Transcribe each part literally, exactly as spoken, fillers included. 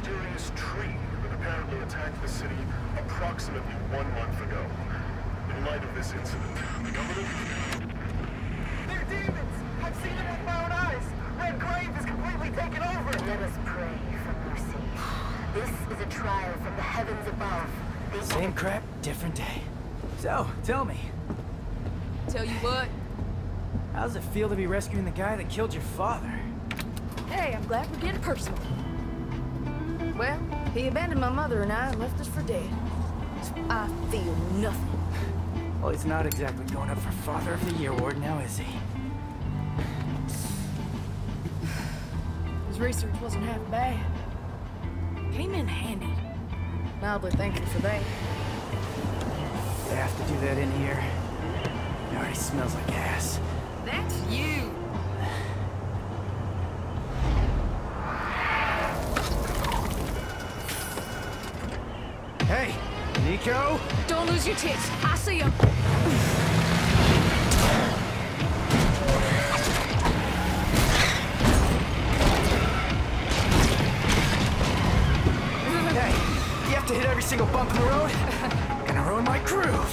mysterious tree that apparently attacked the city approximately one month ago. In light of this incident, the government... They're demons! I've seen them with my own eyes! Red Grave is completely taken over! Let us pray for mercy. This is a trial from the heavens above. The Same crap, different day. So, tell me, Tell you what, how does it feel to be rescuing the guy that killed your father? hey, I'm glad we're getting personal. Well, he abandoned my mother and I and left us for dead. I feel nothing. Well, he's not exactly going up for Father of the Year award now, is he? His research wasn't half bad. Came in handy. Mildly thankful for that. They have to do that in here. It already smells like ass. That's you! Hey, Nico! Don't lose your tits. I see him. Hey, you have to hit every single bump in the road? Gonna ruin my groove.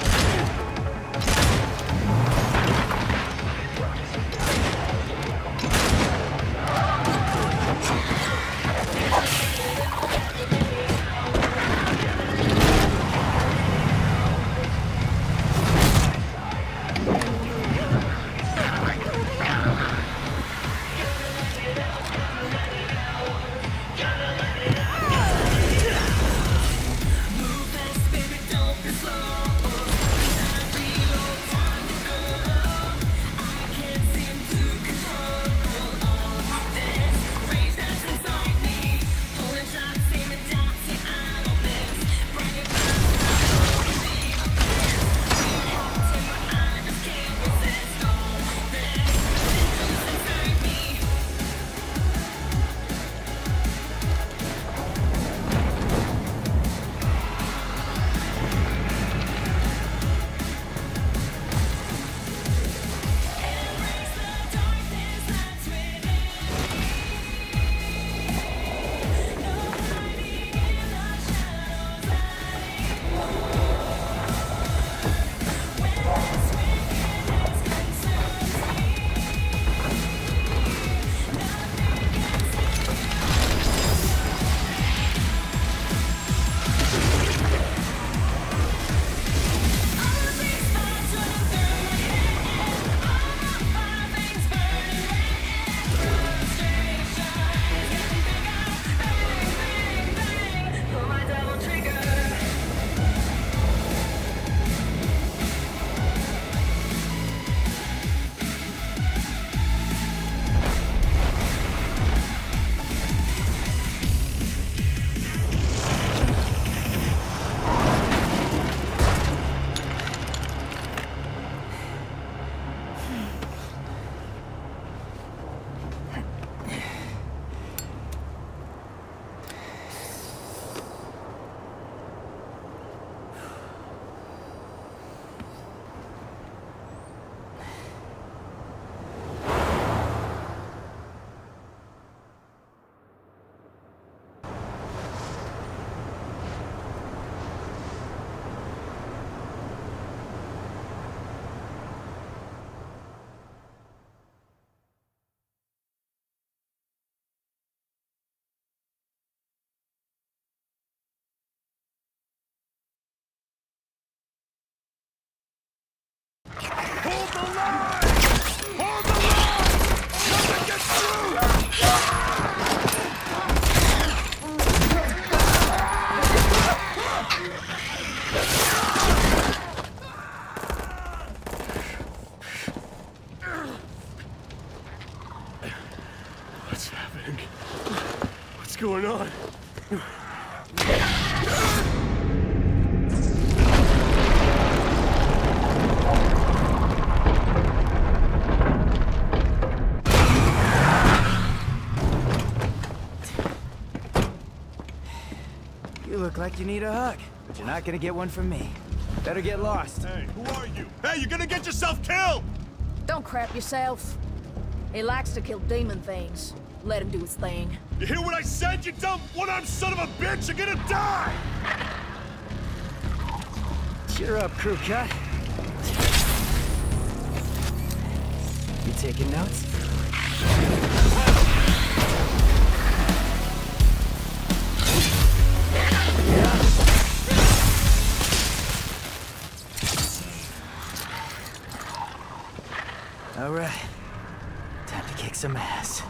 Hold the line! Hold the line! Nothing gets through! What's happening? What's going on? You look like you need a hug, but you're not gonna get one from me. Better get lost. Hey, who are you? Hey, you're gonna get yourself killed! Don't crap yourself. He likes to kill demon things. Let him do his thing. You hear what I said, you dumb one-armed son of a bitch? You're gonna die! Cheer up, crew cut. You taking notes? All right, time to kick some ass.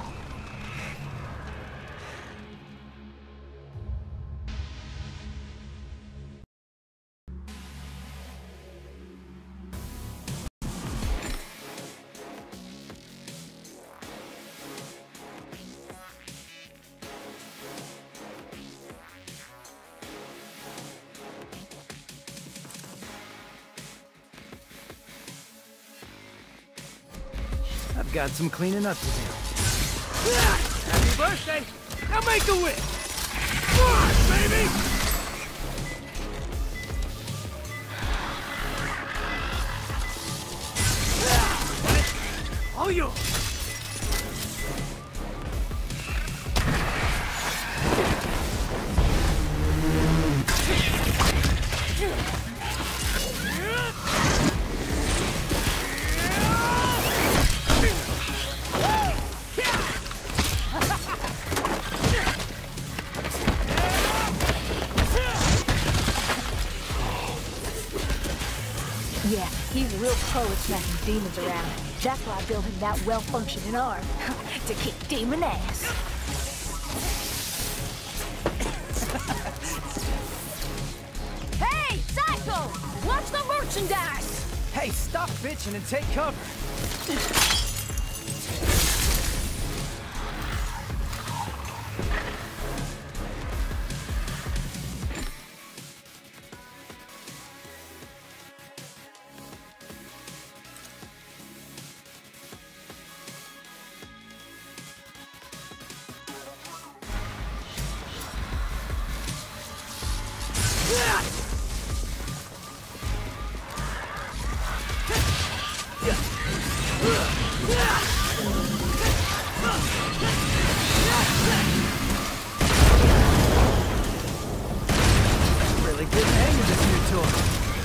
I've got some cleaning up to do. Happy birthday! Now make a wish! Come on, baby! All yours! Yeah, he's a real pro at smacking demons around. That's why I built him that well-functioning arm. To kick demon ass. Hey, Psycho! Watch the merchandise! Hey, stop bitching and take cover. Really good hang of this new toy.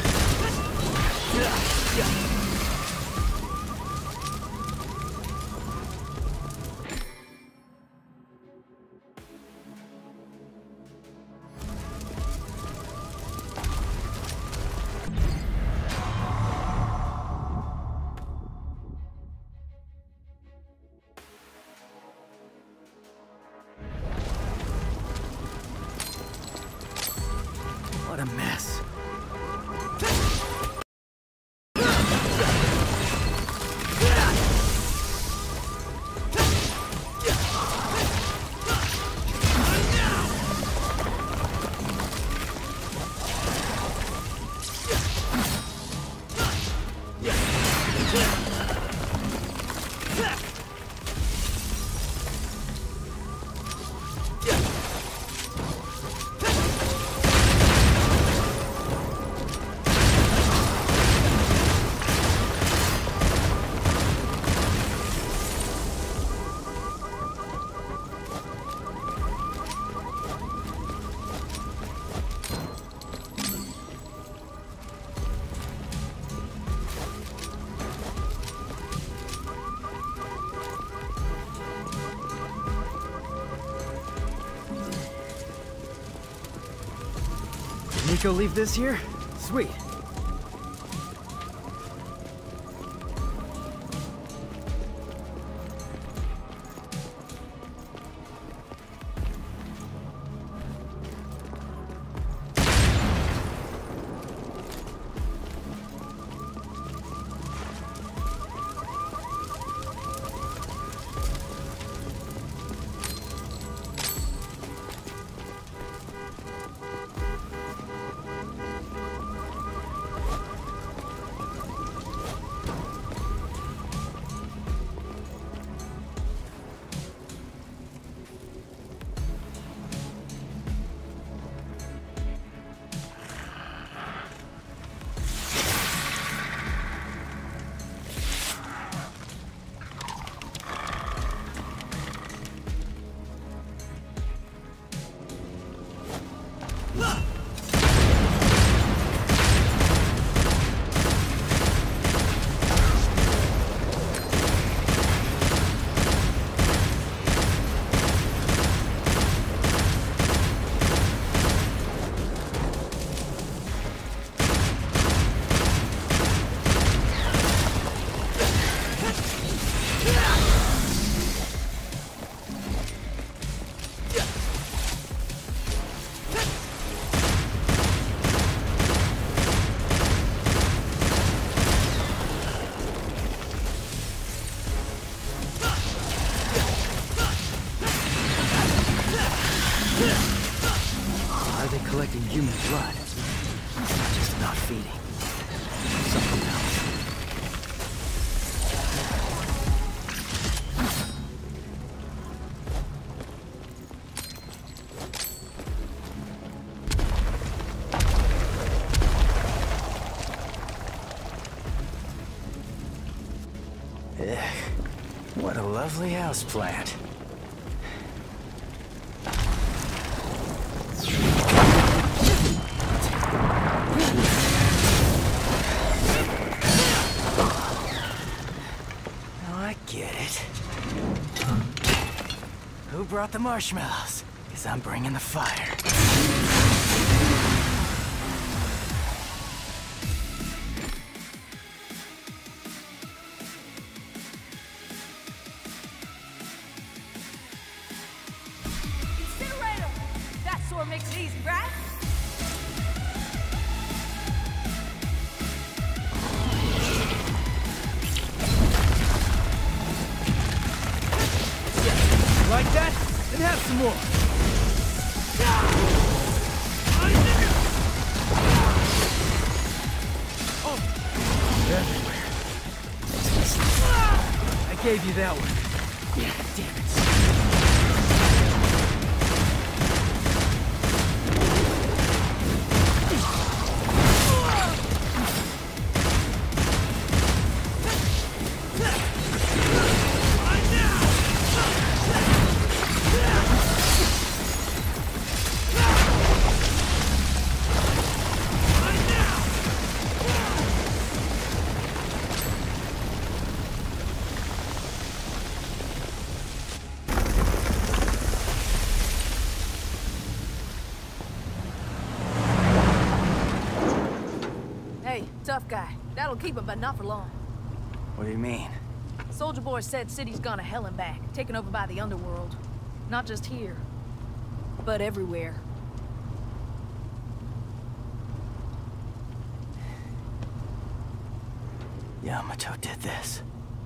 What a mess. Nico leave this here? Sweet. Are they collecting human blood? It's not just about feeding. Something else. Ugh, what a lovely houseplant. Who brought the marshmallows? Because I'm bringing the fire. Incinerator! That sort makes it easy, right? Like that? Then have some more. Oh, everywhere. I gave you that one. Yeah, damn it. Tough guy. That'll keep him, but not for long. What do you mean? Soldier Boy said city's gone to hell and back, taken over by the underworld. Not just here, but everywhere. Yamato did this.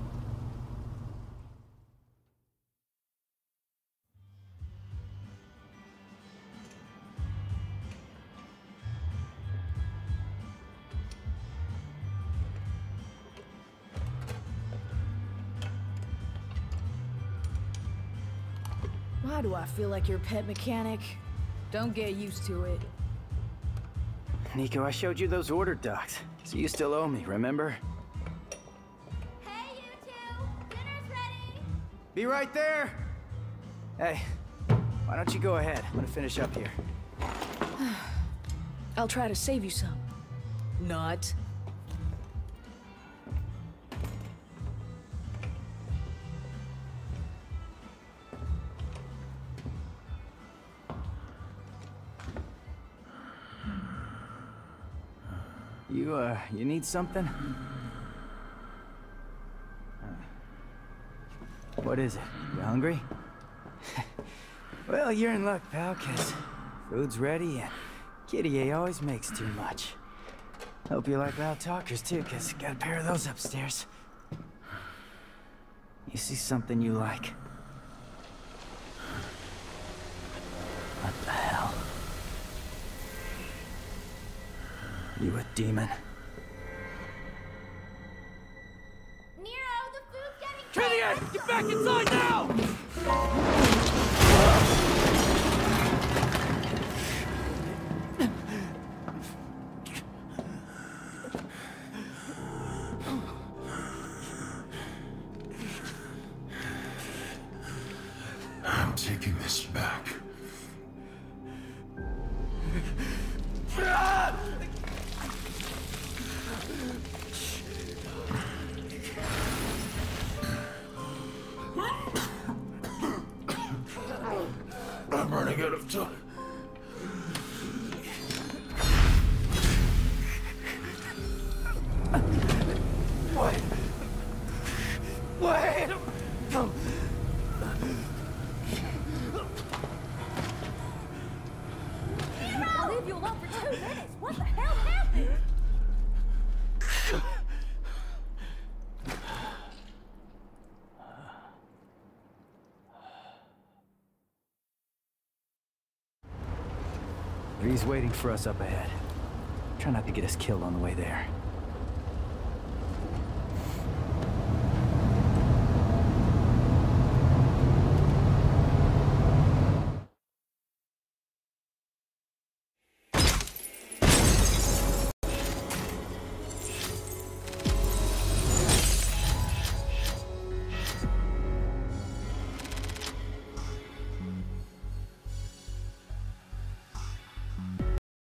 Why do I feel like your pet mechanic? Don't get used to it. Nico, I showed you those order docs, so you still owe me, remember? Hey, you two! Dinner's ready! Be right there! Hey, why don't you go ahead? I'm gonna finish up here. I'll try to save you some. Not. You, uh, you need something? What is it? You hungry? Well, you're in luck, pal, 'cause food's ready and Kitty A always makes too much. Hope you like loud talkers, too, 'cause got a pair of those upstairs. You see something you like? What the hell? You a demon? Nero, the food's getting Kitty, get back inside now! I'm taking this back. leave you alone for two minutes. What the hell happened? He's waiting for us up ahead. Try not to get us killed on the way there.